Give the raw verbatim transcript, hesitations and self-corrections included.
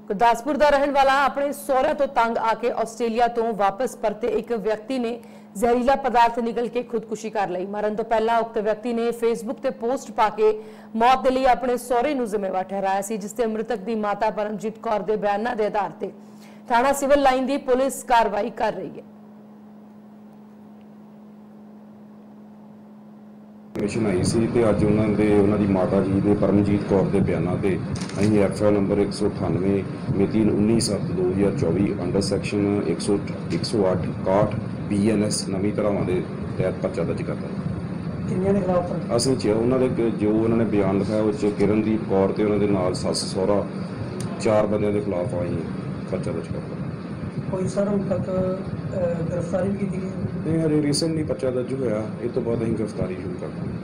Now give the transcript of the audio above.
गुरदासपुर का रहने वाला अपने सहुरे तो तंग आके आस्ट्रेलिया तो वापस परते एक व्यक्ति ने जहरीला पदार्थ निकल के खुदकुशी कर ली। मरण तो पहला उक्त व्यक्ति ने फेसबुक ते पोस्ट पाके मौत के लिए अपने सहुरे नूं जिम्मेवार ठहराया सी, जिसते मृतक की माता परमजीत कौर के बयानों के आधार पर थाना सिविल लाइन की पुलिस कार्रवाई कर रही है। मिशन आई सी ते अज उन्होंने उन्हों की माता जी के परमजीत कौर के बयानों से अं एफ आई नंबर एक सौ अठानवे मिति उन्नीस सत्त दो हज़ार चौबी अंडर सैक्शन एक सौ एक सौ अठ इकाहठ बी एन एस नवी धारावां के तहत पर्चा दर्ज करता। असीं उन्होंने जो उन्होंने बयान लिखाया उस किरणदीप कौर ते उन्होंने नाल सस सहुरा चार बंदियों के खिलाफ आई पर्चा दर्ज करता। कोई सर उन तक गिरफ्तारी भी की गई? नहीं, हजे रीसेंटली पर्चा दर्ज होया, इस तो बाद असीं गिरफ्तारी शुरू कर देंगे।